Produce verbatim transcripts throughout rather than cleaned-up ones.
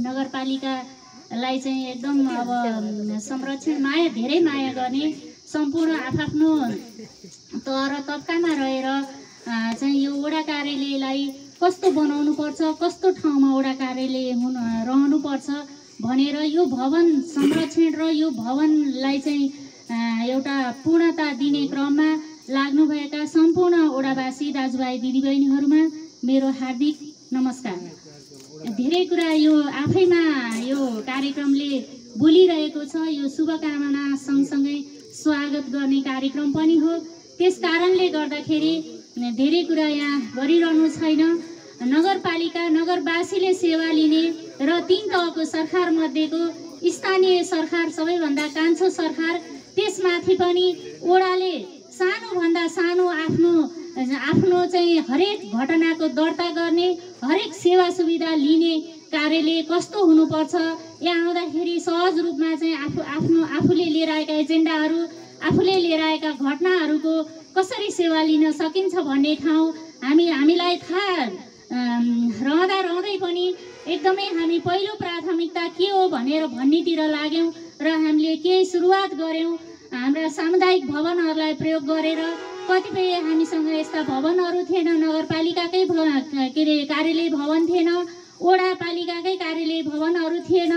नगरपालिकालाई चाहिँ एकदम अब संरक्षण माया धेरै माया गर्ने सम्पूर्ण आफ्नो तह र तब्कामा रहेर चाहिँ यो वडा कार्यालयलाई कस्तो बनाउनु पर्छ, कस्तो ठाउँमा वडा कार्यालय हुन रहनुपर्छ भनेर यो भवन संरक्षण र यो भवनलाई चाहिँ एउटा पूर्णता दिने क्रममा लाग्नुभएका सम्पूर्ण वडावासी दाजुभाइ दिदीबहिनीहरूमा मेरो हार्दिक नमस्कार। धेरै कुरा यो आफैमा यो कार्यक्रमले बोलिरहेको छ। यो शुभकामना सँगसँगै स्वागत गर्ने कार्यक्रम पनि हो। त्यस कारणले गर्दाखेरि धेरै कुरा यहाँ गरिरहनु छैन। नगरपालिका नगरवासीले सेवा लिने र तीन तहको सरकार मध्येको स्थानीय सरकार सबैभन्दा कान्छो सरकार, त्यसमाथि पनि वडाले सानोभन्दा सानो आफ्नो आफ्नो चाहिँ हरेक घटनाको दर्ता गर्ने, हरेक सेवा सुविधा लिने कार्यालय कस्तो हुनुपर्छ, यहाँ आउँदाखेरि सहज रूपमा चाहिँ आफू आफ्नो आफूले लिएर आएका एजेन्डाहरू, आफूले लिएर आएका घटनाहरूको कसरी सेवा लिन सकिन्छ भन्ने ठाउँ हामी हामीलाई थाहा रहँदा रहँदै पनि एकदमै हामी पहिलो प्राथमिकता के हो भनेर भन्नेतिर लाग्यौँ र हामीले केही सुरुवात गऱ्यौँ। हाम्रा सामुदायिक भवनहरूलाई प्रयोग गरेर कतिपय हामीसँग यस्ता भवनहरू थिएन, नगरपालिकाकै भ के अरे कार्यालय भवन थिएन, वडापालिकाकै कार्यालय भवनहरू थिएन,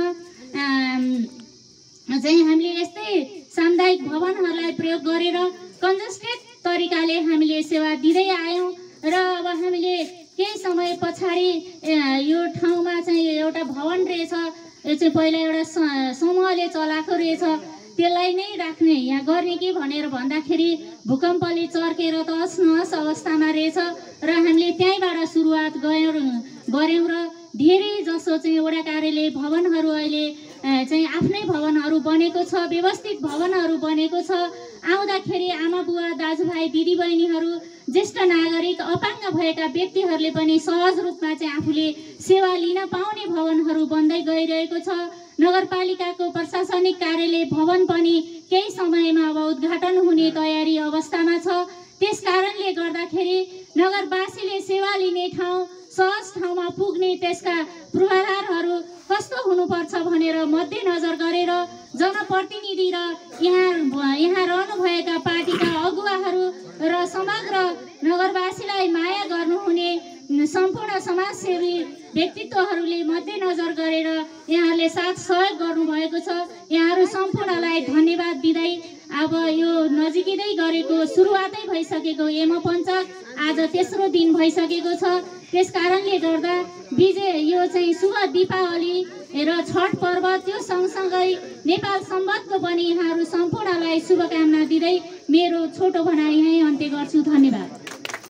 चाहिँ हामीले यस्तै सामुदायिक भवनहरूलाई प्रयोग गरेर कन्जस्टेड तरिकाले हामीले सेवा दिँदै आयौँ र अब हामीले केही समय पछाडि यो ठाउँमा चाहिँ एउटा भवन रहेछ, यो चाहिँ पहिला एउटा समूहले चलाएको रहेछ, त्यसलाई नै राख्ने यहाँ गर्ने के भनेर भन्दाखेरि भूकम्पले चर्केर तहस नहस अवस्थामा रहेछ र हामीले त्यहीँबाट सुरुवात गऱ्यौँ गऱ्यौँ र धेरै जसो चाहिँ वडा कार्यालय भवनहरू अहिले चाहिँ आफ्नै भवनहरू बनेको छ, व्यवस्थित भवनहरू बनेको छ। आउँदाखेरि आमा बुवा दाजुभाइ दिदीबहिनीहरू, ज्येष्ठ नागरिक, अपाङ्ग भएका व्यक्तिहरूले पनि सहज रूपमा चाहिँ आफूले सेवा लिन पाउने भवनहरू बन्दै गइरहेको छ। नगरपालिकाको प्रशासनिक कार्यालय भवन पनि केही समयमा अब उद्घाटन हुने तयारी अवस्थामा छ। त्यस कारणले गर्दाखेरि नगरवासीले सेवा लिने ठाउँ, सहज ठाउँमा पुग्ने त्यसका पूर्वाधारहरू कस्तो हुनुपर्छ भनेर मध्यनजर गरेर जनप्रतिनिधि र यहाँ यहाँ रहनुभएका पार्टीका अगुवाहरू र समग्र नगरवासीलाई माया गर्नुहुने सम्पूर्ण समाजसेवी व्यक्तित्वहरूले मध्यनजर गरेर यहाँले साथ सहयोग गर्नुभएको छ। यहाँहरू सम्पूर्णलाई धन्यवाद दिँदै अब यो नजिकै गरेको सुरुवातै भइसकेको यमपञ्चक आज तेस्रो दिन भइसकेको छ। त्यस कारणले गर्दा विजय यो चाहिँ शुभ दीपावली र छठ पर्व त्यो सँगसँगै नेपाल सम्बन्धको पनि यहाँहरू सम्पूर्णलाई शुभकामना दिँदै मेरो छोटो भनाइ यहीँ अन्त्य गर्छु। धन्यवाद।